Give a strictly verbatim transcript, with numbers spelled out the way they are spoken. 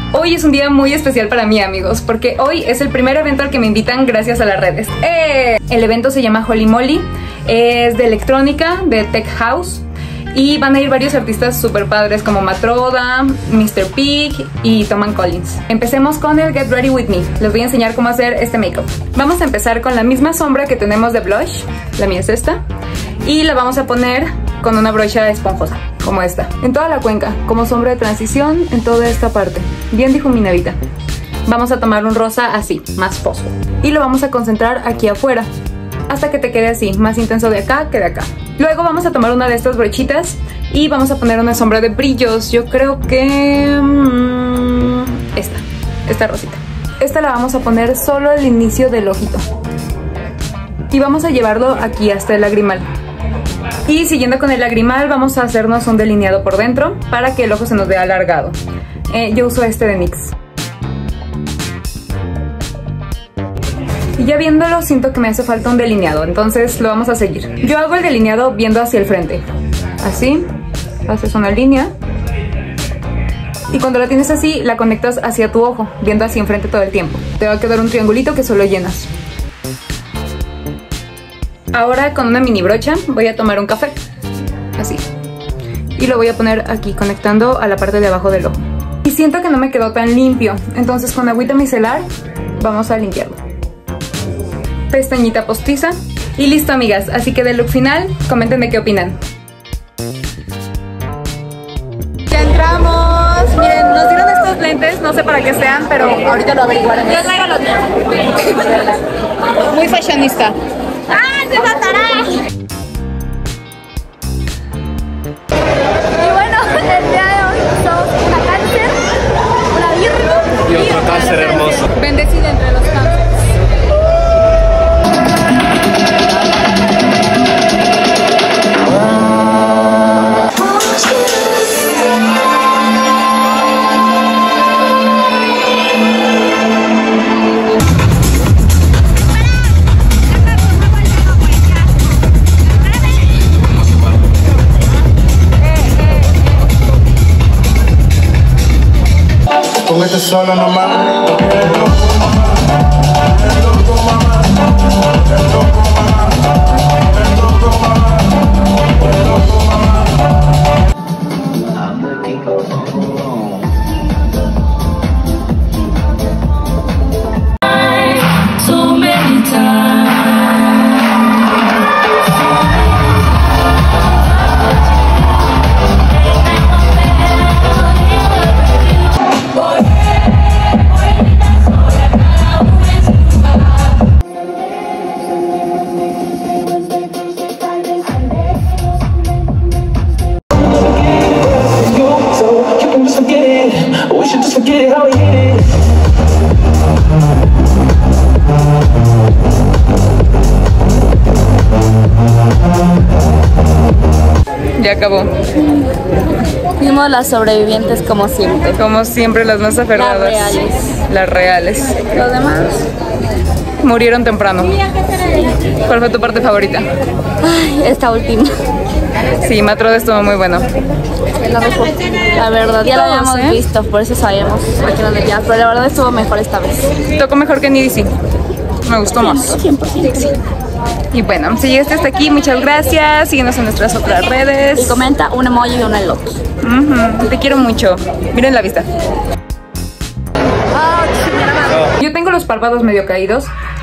Hoy es un día muy especial para mí, amigos, porque hoy es el primer evento al que me invitan gracias a las redes. ¡Eh! El evento se llama Holy Moly, es de electrónica, de tech house, y van a ir varios artistas super padres como Matroda, mister Pig y Tom Collins. Empecemos con el Get Ready With Me. Les voy a enseñar cómo hacer este make-up. Vamos a empezar con la misma sombra que tenemos de blush, la mía es esta, y la vamos a poner con una brocha esponjosa, como esta, en toda la cuenca, como sombra de transición en toda esta parte, bien difuminadita. Vamos a tomar un rosa así, más fosfo, y lo vamos a concentrar aquí afuera, hasta que te quede así, más intenso de acá que de acá. Luego vamos a tomar una de estas brochitas y vamos a poner una sombra de brillos, yo creo que... Mmm, esta, esta rosita. Esta la vamos a poner solo al inicio del ojito. Y vamos a llevarlo aquí hasta el lagrimal. Y siguiendo con el lagrimal vamos a hacernos un delineado por dentro para que el ojo se nos vea alargado. Eh, yo uso este de NYX. Y ya viéndolo siento que me hace falta un delineado, entonces lo vamos a seguir. Yo hago el delineado viendo hacia el frente. Así, haces una línea. Y cuando la tienes así, la conectas hacia tu ojo, viendo hacia enfrente todo el tiempo. Te va a quedar un triangulito que solo llenas. Ahora con una mini brocha voy a tomar un café, así, y lo voy a poner aquí conectando a la parte de abajo del ojo. Y siento que no me quedó tan limpio, entonces con agüita micelar vamos a limpiarlo. Pestañita postiza y listo, amigas, así que del look final, coméntenme qué opinan. Ya entramos, miren, nos dieron estos lentes, no sé para qué sean, pero ahorita lo averiguaremos. Yo traigo los míos. Muy fashionista. ¡Ah, se matará! Y bueno, el día de hoy somos una cáncer, una virgo y otro cáncer hermoso. Bendecida entre los cánceres. Póngate solo nomás. Ya acabó. Fuimos las sobrevivientes como siempre. Como siempre, las más aferradas. Las reales. Las reales. Los demás murieron temprano. ¿Cuál fue tu parte favorita? Ay, esta última. Sí, Matroda estuvo muy bueno. La mejor. La verdad, ya lo habíamos ¿eh? visto, por eso sabíamos a qué nos debíamos, pero la verdad estuvo mejor esta vez. Tocó mejor que N D C. Me gustó más. cien por ciento. Sí. Y bueno, si llegaste hasta aquí, muchas gracias. Síguenos en nuestras otras redes. Y comenta un emoji y un elote. Uh-huh. Te quiero mucho. Miren la vista. Yo tengo los párpados medio caídos